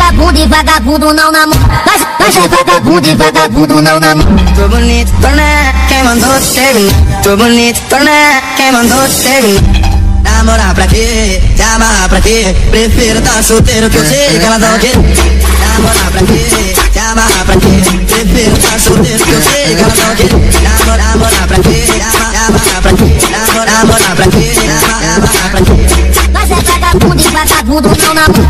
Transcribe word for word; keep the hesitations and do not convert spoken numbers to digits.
vagabundo e vagabundo não namora. Mas, mas é vagabundo e vagabundo não namora. Tô bonito, torné, quem mandou te terminar? Tô bonito, torné, quem mandou te terminar? Namorar pra quê? Te amar pra quê? Prefiro tá solteiro que eu sei que elas não querem. Namorar pra quê? Te amar pra quê? Prefiro tá solteiro que eu sei que elas não querem. Namorar, namorar pra quê? Te amar pra quê? Namorar, namorar pra quê? Te amar pra quê? Mas é vagabundo e vagabundo não namora.